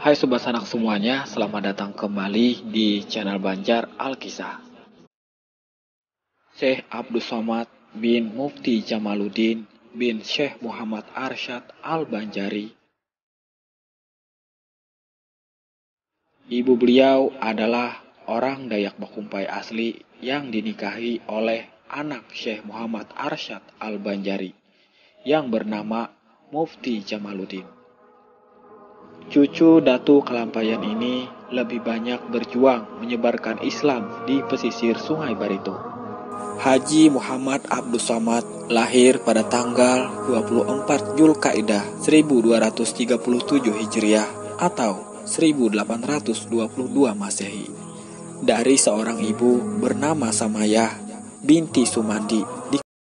Hai Sobat Sanak semuanya, selamat datang kembali di channel Banjar Alkisah. Syekh Abdus Somad bin Mufti Jamaluddin bin Syekh Muhammad Arsyad Al-Banjari. Ibu beliau adalah orang Dayak Bakumpai asli yang dinikahi oleh anak Syekh Muhammad Arsyad Al-Banjari yang bernama Mufti Jamaluddin. Cucu Datu Kelampayan ini lebih banyak berjuang menyebarkan Islam di pesisir Sungai Barito. Haji Muhammad Abdus Somad lahir pada tanggal 24 Zulkaidah 1237 Hijriah atau 1822 Masehi dari seorang ibu bernama Samayah binti Sumandi di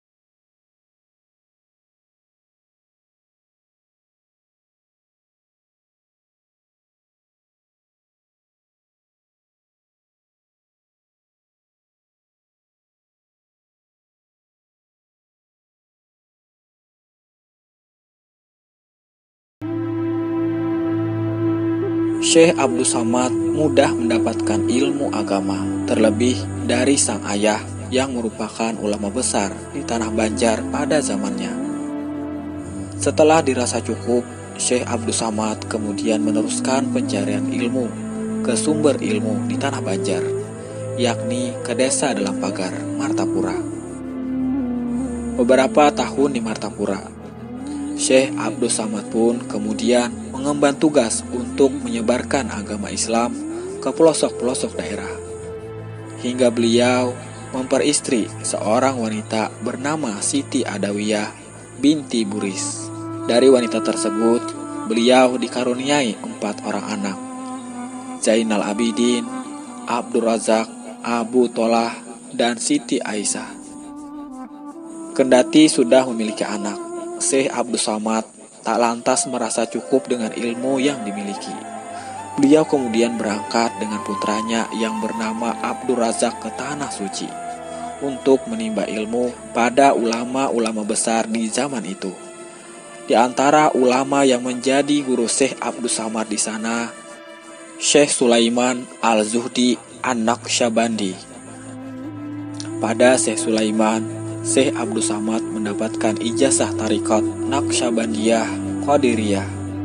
Syekh Abdus Somad mudah mendapatkan ilmu agama, terlebih dari sang ayah yang merupakan ulama besar di tanah Banjar pada zamannya. Setelah dirasa cukup, Syekh Abdus Somad kemudian meneruskan pencarian ilmu ke sumber ilmu di tanah Banjar, yakni ke desa Dalam Pagar, Martapura. Beberapa tahun di Martapura, Syekh Abdus Somad pun kemudian mengemban tugas untuk menyebarkan agama Islam ke pelosok-pelosok daerah. Hingga beliau memperistri seorang wanita bernama Siti Adawiyah binti Buris. Dari wanita tersebut, beliau dikaruniai 4 orang anak: Zainal Abidin, Abdul Razak, Abu Tolah, dan Siti Aisyah. Kendati sudah memiliki anak, Syekh Abdus Somad tak lantas merasa cukup dengan ilmu yang dimiliki. Beliau kemudian berangkat dengan putranya yang bernama Abdul Razak ke Tanah Suci untuk menimba ilmu pada ulama-ulama besar di zaman itu. Di antara ulama yang menjadi guru Syekh Abdus Somad di sana, Syekh Sulaiman Al-Zuhdi An-Naqsyabandi. Pada Syekh Sulaiman, Syekh Abdus Somad mendapatkan ijazah tarikat Naqsyabandiyah Qadiriyah.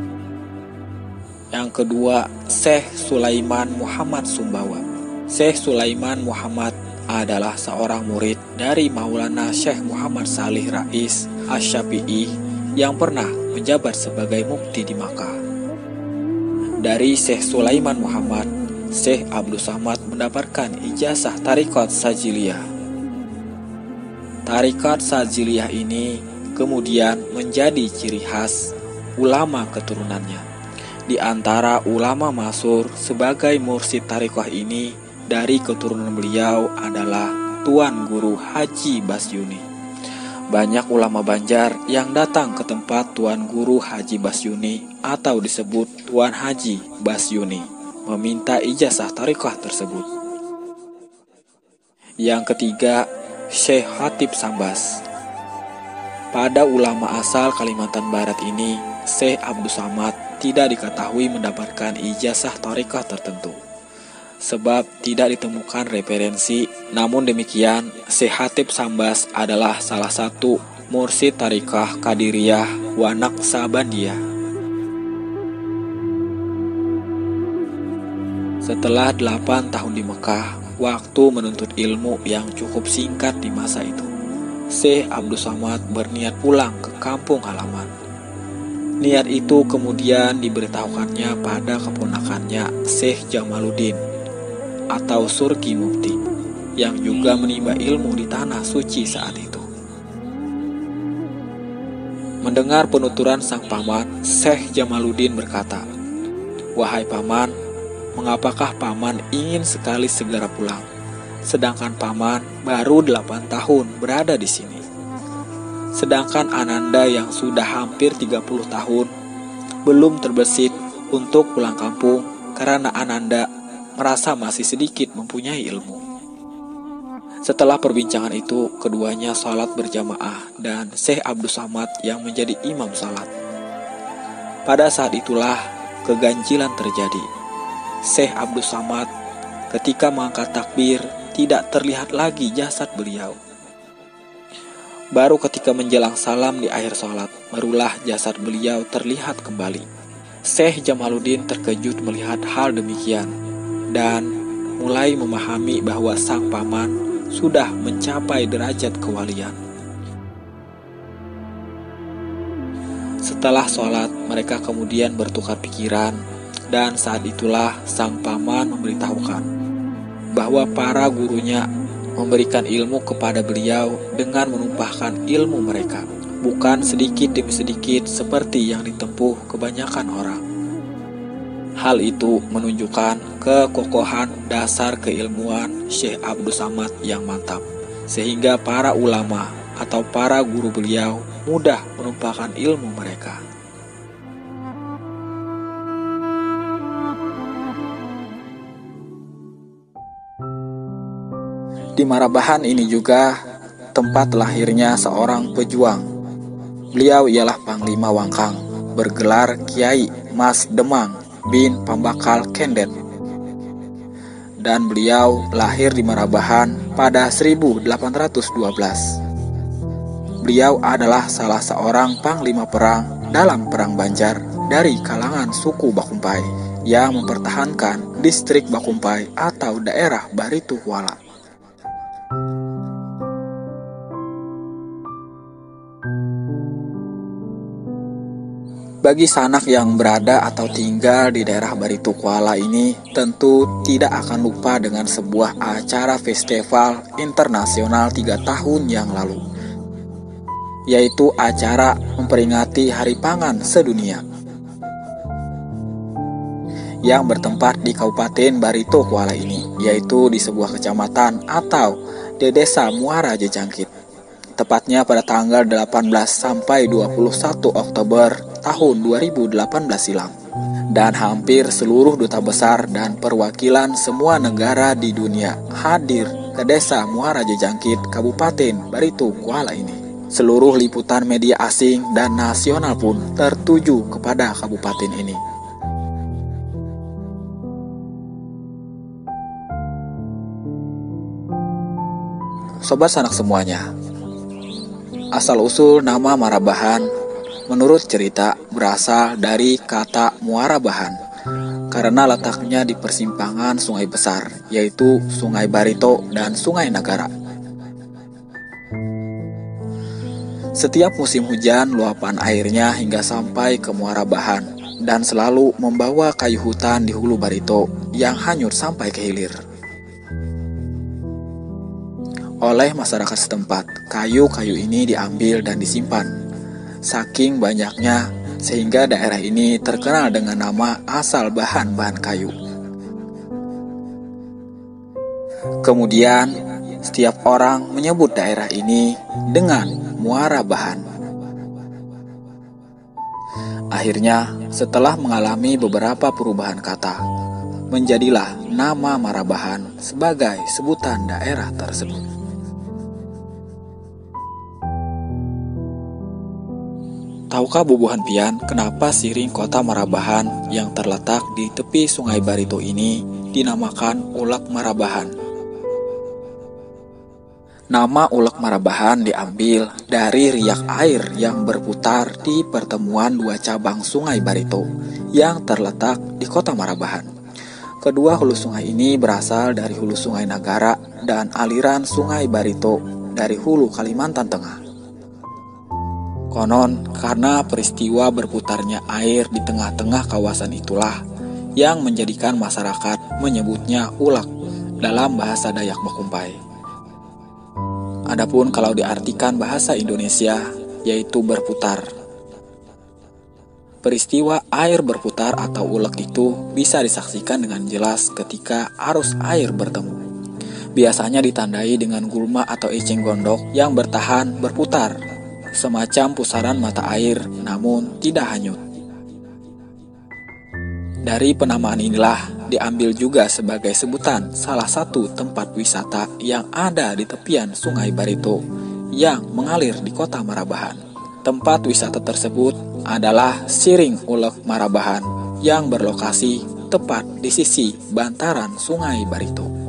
Yang kedua, Syekh Sulaiman Muhammad Sumbawa. Syekh Sulaiman Muhammad adalah seorang murid dari Maulana Syekh Muhammad Salih Rais Asy-Syafi'i yang pernah menjabat sebagai mufti di Makkah. Dari Syekh Sulaiman Muhammad, Syekh Abdus Somad mendapatkan ijazah tarikat Sajiliyah. Tarikat Sajiliyah ini kemudian menjadi ciri khas ulama keturunannya. Di antara ulama masyhur sebagai mursyid tarikah ini dari keturunan beliau adalah Tuan Guru Haji Basyuni. Banyak ulama Banjar yang datang ke tempat Tuan Guru Haji Basyuni atau disebut Tuan Haji Basyuni meminta ijazah tarikah tersebut. Yang ketiga, Syekh Khatib Sambas. Pada ulama asal Kalimantan Barat ini, Syekh Abdus Somad tidak diketahui mendapatkan ijazah tariqah tertentu, sebab tidak ditemukan referensi. Namun demikian, Syekh Khatib Sambas adalah salah satu mursyid tariqah Qadiriyah wa Naqsyabandiyah. Setelah 8 tahun di Mekah, waktu menuntut ilmu yang cukup singkat di masa itu, Syekh Abdus Somad berniat pulang ke kampung halaman. Niat itu kemudian diberitahukannya pada keponakannya Syekh Jamaluddin atau Surki Mufti yang juga menimba ilmu di Tanah Suci saat itu. Mendengar penuturan sang paman, Syekh Jamaluddin berkata, "Wahai paman, mengapakah paman ingin sekali segera pulang, sedangkan paman baru 8 tahun berada di sini? Sedangkan Ananda yang sudah hampir 30 tahun belum terbesit untuk pulang kampung karena Ananda merasa masih sedikit mempunyai ilmu." Setelah perbincangan itu, keduanya sholat berjamaah dan Syekh Abdus Somad yang menjadi imam sholat. Pada saat itulah keganjilan terjadi. Syekh Abdul Samad ketika mengangkat takbir tidak terlihat lagi jasad beliau. Baru ketika menjelang salam di akhir sholat, barulah jasad beliau terlihat kembali. Syekh Jamaluddin terkejut melihat hal demikian dan mulai memahami bahwa sang paman sudah mencapai derajat kewalian. Setelah sholat, mereka kemudian bertukar pikiran, dan saat itulah sang paman memberitahukan bahwa para gurunya memberikan ilmu kepada beliau dengan menumpahkan ilmu mereka, bukan sedikit demi sedikit seperti yang ditempuh kebanyakan orang. Hal itu menunjukkan kekokohan dasar keilmuan Syekh Abdul Samad yang mantap, sehingga para ulama atau para guru beliau mudah menumpahkan ilmu mereka. Di Marabahan ini juga tempat lahirnya seorang pejuang. Beliau ialah Panglima Wangkang, bergelar Kiai Mas Demang bin Pambakal Kendet. Dan beliau lahir di Marabahan pada 1812. Beliau adalah salah seorang panglima perang dalam Perang Banjar dari kalangan suku Bakumpai yang mempertahankan distrik Bakumpai atau daerah Baritu Kuala. Bagi sanak yang berada atau tinggal di daerah Baritu Kuala ini tentu tidak akan lupa dengan sebuah acara festival internasional 3 tahun yang lalu, yaitu acara memperingati Hari Pangan Sedunia yang bertempat di Kabupaten Baritu Kuala ini, yaitu di sebuah kecamatan atau di Desa Muara Jejangkit, tepatnya pada tanggal 18 sampai 21 Oktober tahun 2018 silam. Dan hampir seluruh duta besar dan perwakilan semua negara di dunia hadir ke Desa Muara Jejangkit, Kabupaten Baritu Kuala ini. Seluruh liputan media asing dan nasional pun tertuju kepada kabupaten ini. Sobat sanak semuanya, asal-usul nama Marabahan menurut cerita berasal dari kata Muarabahan karena letaknya di persimpangan sungai besar, yaitu Sungai Barito dan Sungai Nagara. Setiap musim hujan, luapan airnya hingga sampai ke Muarabahan dan selalu membawa kayu hutan di hulu Barito yang hanyut sampai ke hilir. Oleh masyarakat setempat, kayu-kayu ini diambil dan disimpan. Saking banyaknya, sehingga daerah ini terkenal dengan nama asal bahan-bahan kayu. Kemudian, setiap orang menyebut daerah ini dengan Muarabahan. Akhirnya, setelah mengalami beberapa perubahan kata, menjadilah nama Marabahan sebagai sebutan daerah tersebut. Tahukah Bubuhan Pian kenapa siring kota Marabahan yang terletak di tepi Sungai Barito ini dinamakan Ulek Marabahan? Nama Ulek Marabahan diambil dari riak air yang berputar di pertemuan dua cabang Sungai Barito yang terletak di kota Marabahan. Kedua hulu sungai ini berasal dari hulu Sungai Nagara dan aliran Sungai Barito dari hulu Kalimantan Tengah. Konon, karena peristiwa berputarnya air di tengah-tengah kawasan itulah yang menjadikan masyarakat menyebutnya ulek dalam bahasa Dayak Bakumpai. Adapun kalau diartikan bahasa Indonesia, yaitu berputar. Peristiwa air berputar atau ulek itu bisa disaksikan dengan jelas ketika arus air bertemu. Biasanya ditandai dengan gulma atau eceng gondok yang bertahan berputar, semacam pusaran mata air, namun tidak hanyut. Dari penamaan inilah diambil juga sebagai sebutan salah satu tempat wisata yang ada di tepian Sungai Barito yang mengalir di kota Marabahan. Tempat wisata tersebut adalah Siring Ulek Marabahan yang berlokasi tepat di sisi bantaran Sungai Barito.